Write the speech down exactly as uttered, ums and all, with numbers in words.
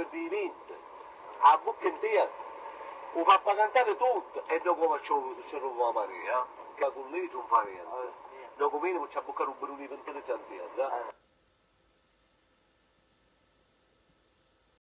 vivente, a bocca intera, lo fa cantare tutto e dopo facciamo se c'è la Maria, che con lei non fa niente. Dopo minimo ci ha buccato un brunino intelligente, eh?